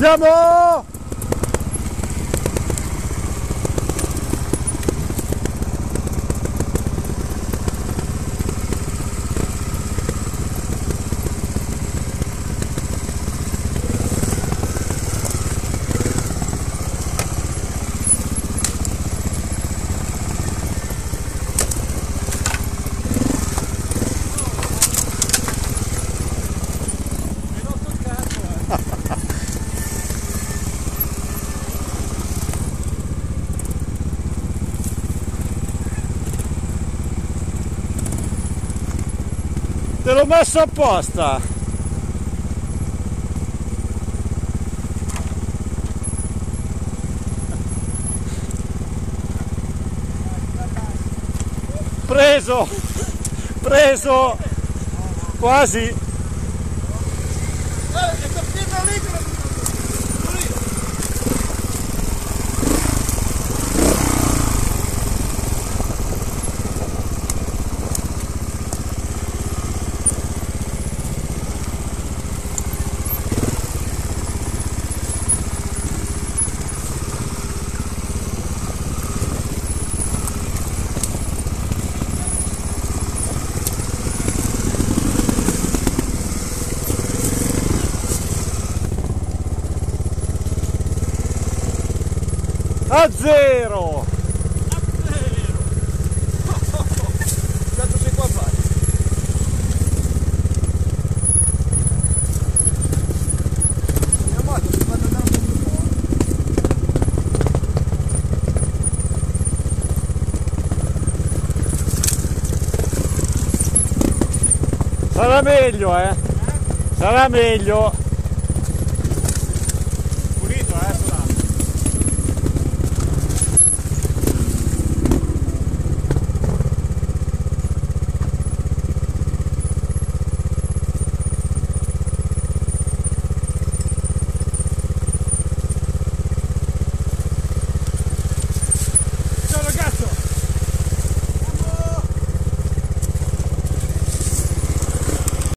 Andiamo! Te l'ho messo apposta! Preso! Preso! Quasi! A zero! A zero! Quanto sei qua a fare? Mia moto si fa andare un po'. Sarà meglio, eh? Sarà meglio!